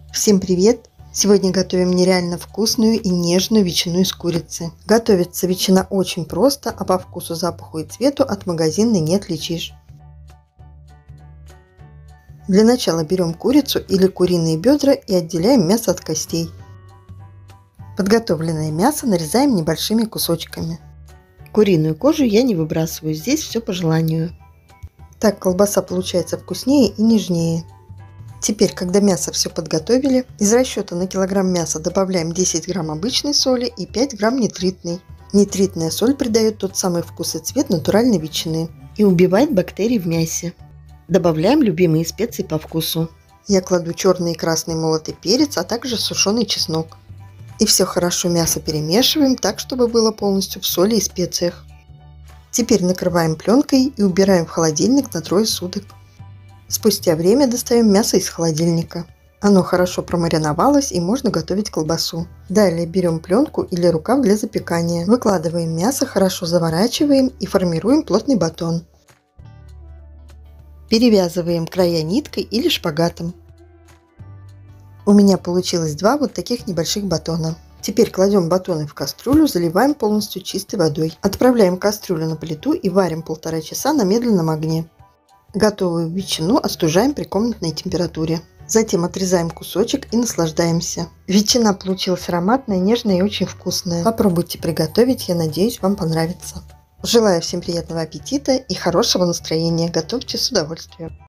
Всем привет! Сегодня готовим нереально вкусную и нежную ветчину из курицы. Готовится ветчина очень просто, а по вкусу, запаху и цвету от магазинной не отличишь. Для начала берем курицу или куриные бедра и отделяем мясо от костей. Подготовленное мясо нарезаем небольшими кусочками. Куриную кожу я не выбрасываю, здесь все по желанию. Так колбаса получается вкуснее и нежнее. Теперь, когда мясо все подготовили, из расчета на килограмм мяса добавляем 10 грамм обычной соли и 5 грамм нитритной. Нитритная соль придает тот самый вкус и цвет натуральной ветчины и убивает бактерии в мясе. Добавляем любимые специи по вкусу. Я кладу черный и красный молотый перец, а также сушеный чеснок. И все хорошо мясо перемешиваем так, чтобы было полностью в соли и специях. Теперь накрываем пленкой и убираем в холодильник на 3 суток. Спустя время достаем мясо из холодильника. Оно хорошо промариновалось и можно готовить колбасу. Далее берем пленку или рукав для запекания. Выкладываем мясо, хорошо заворачиваем и формируем плотный батон. Перевязываем края ниткой или шпагатом. У меня получилось 2 вот таких небольших батона. Теперь кладем батоны в кастрюлю, заливаем полностью чистой водой. Отправляем кастрюлю на плиту и варим 1,5 часа на медленном огне. Готовую ветчину остужаем при комнатной температуре. Затем отрезаем кусочек и наслаждаемся. Ветчина получилась ароматная, нежная и очень вкусная. Попробуйте приготовить, я надеюсь, вам понравится. Желаю всем приятного аппетита и хорошего настроения. Готовьте с удовольствием.